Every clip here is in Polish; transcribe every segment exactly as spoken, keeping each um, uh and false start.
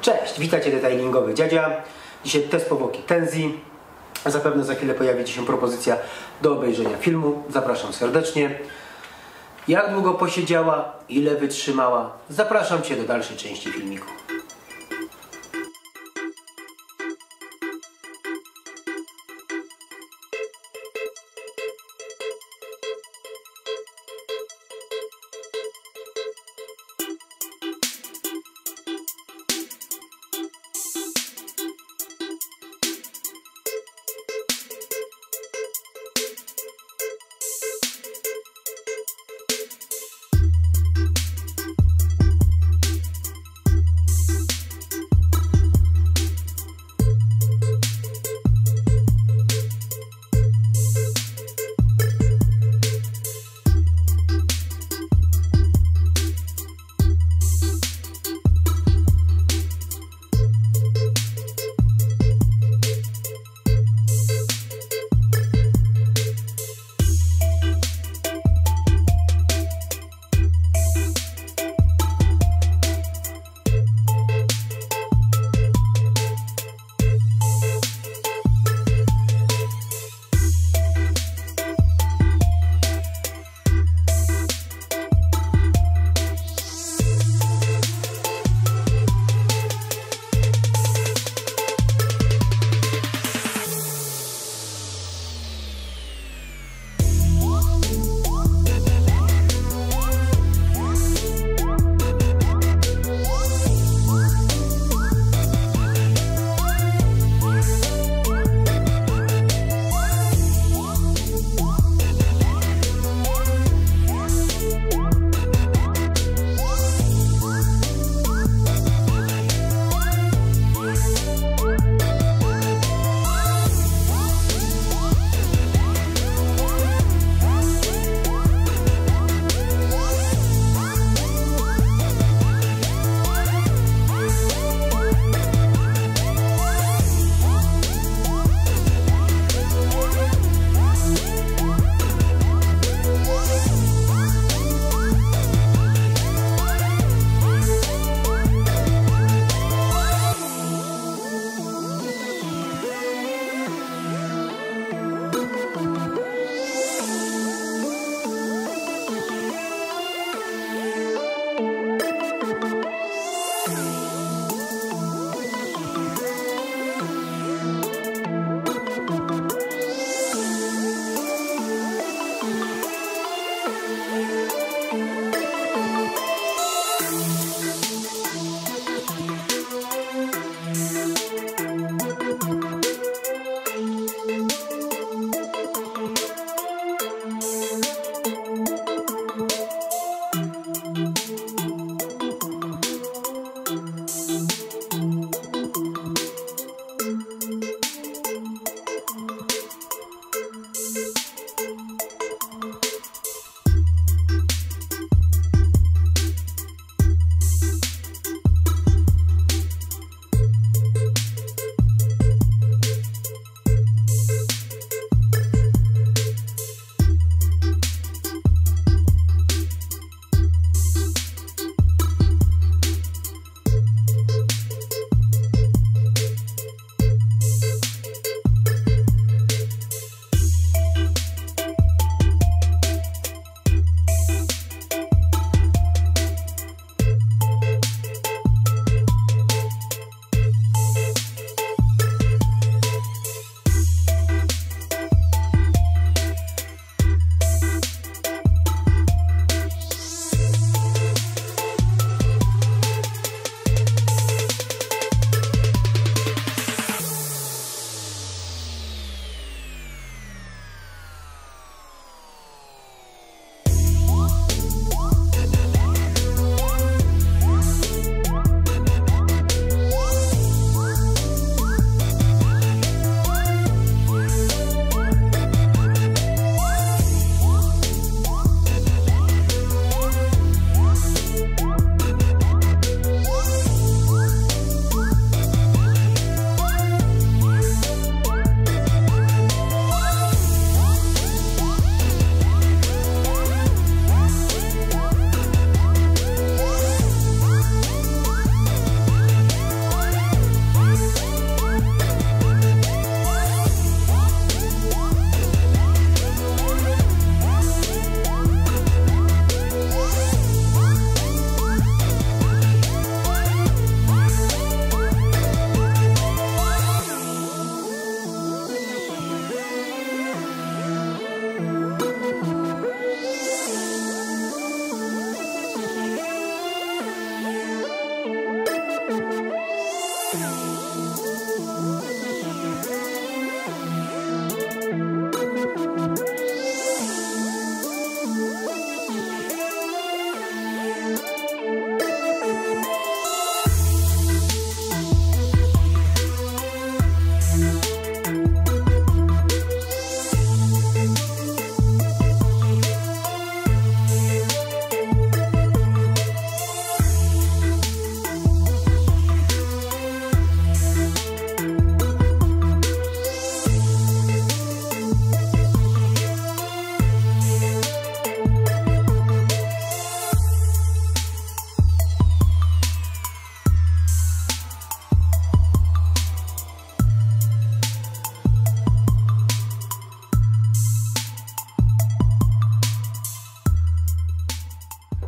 Cześć, witajcie detailingowy dziadzia. Dzisiaj test powłoki Tenzi. Zapewne za chwilę pojawi się propozycja do obejrzenia filmu. Zapraszam serdecznie. Jak długo posiedziała, ile wytrzymała? Zapraszam Cię do dalszej części filmiku.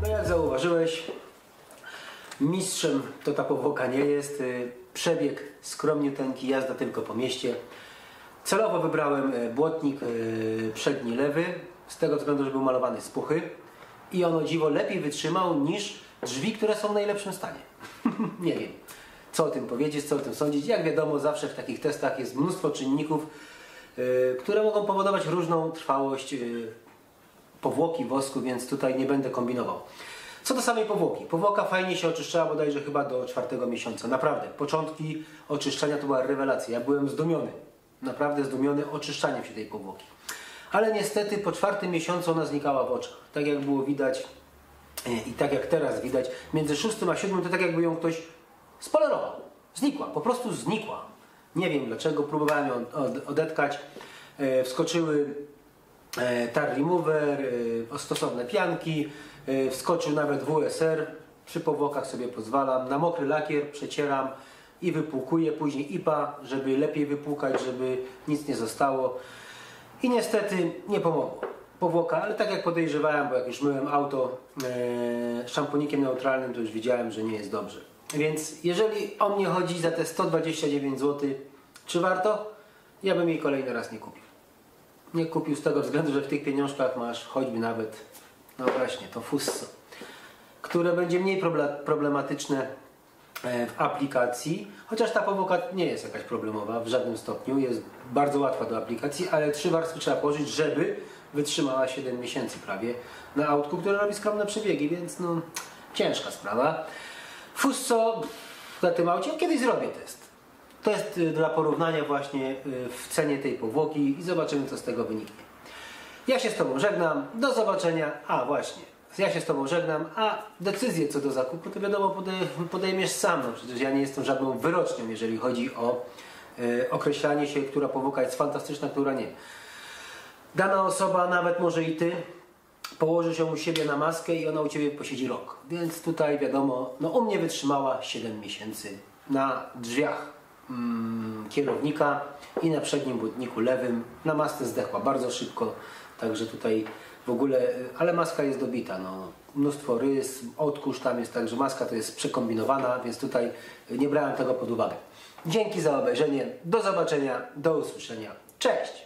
No jak zauważyłeś, mistrzem to ta powłoka nie jest. Przebieg skromniuteńki, jazda tylko po mieście. Celowo wybrałem błotnik przedni lewy, z tego względu, że był malowany z puchy i on o dziwo lepiej wytrzymał niż drzwi, które są w najlepszym stanie. Nie wiem, co o tym powiedzieć, co o tym sądzić. Jak wiadomo, zawsze w takich testach jest mnóstwo czynników, które mogą powodować różną trwałość powłoki, wosku, więc tutaj nie będę kombinował. Co do samej powłoki. Powłoka fajnie się oczyszczała bodajże chyba do czwartego miesiąca. Naprawdę, początki oczyszczania to była rewelacja. Ja byłem zdumiony. Naprawdę zdumiony oczyszczaniem się tej powłoki. Ale niestety po czwartym miesiącu ona znikała w oczach. Tak jak było widać i tak jak teraz widać, między szóstym a siódmym to tak jakby ją ktoś spolerował. Znikła, po prostu znikła. Nie wiem dlaczego, próbowałem ją odetkać. Wskoczyły tar remover, stosowne pianki, wskoczył nawet W S R. Przy powłokach sobie pozwalam. Na mokry lakier przecieram i wypłukuję. Później I P A, żeby lepiej wypłukać, żeby nic nie zostało. I niestety nie pomogło. Powłoka, ale tak jak podejrzewałem, bo jak już myłem auto e, szamponikiem neutralnym, to już widziałem, że nie jest dobrze. Więc jeżeli o mnie chodzi za te sto dwadzieścia dziewięć złotych, czy warto? Ja bym jej kolejny raz nie kupił. Nie kupił z tego względu, że w tych pieniążkach masz choćby nawet, no właśnie, to Fusso, które będzie mniej problematyczne w aplikacji, chociaż ta powłoka nie jest jakaś problemowa w żadnym stopniu, jest bardzo łatwa do aplikacji, ale trzy warstwy trzeba położyć, żeby wytrzymała siedem miesięcy prawie na autku, które robi skromne przebiegi, więc no ciężka sprawa. Fusso na tym aucie, kiedyś zrobię test. To jest dla porównania właśnie w cenie tej powłoki i zobaczymy, co z tego wyniknie. Ja się z Tobą żegnam, do zobaczenia, a właśnie, ja się z Tobą żegnam, a decyzję co do zakupu to wiadomo podejmiesz sam, no przecież ja nie jestem żadną wyrocznią, jeżeli chodzi o y, określanie się, która powłoka jest fantastyczna, która nie. Dana osoba, nawet może i Ty, położysz ją u siebie na maskę i ona u Ciebie posiedzi rok. Więc tutaj wiadomo, no u mnie wytrzymała siedem miesięcy na drzwiach mm, kierownika i na przednim błotniku lewym. Na masce zdechła bardzo szybko, także tutaj w ogóle, ale maska jest dobita, no, mnóstwo rys, odkurz tam jest, także maska to jest przekombinowana, więc tutaj nie brałem tego pod uwagę. Dzięki za obejrzenie, do zobaczenia, do usłyszenia, cześć!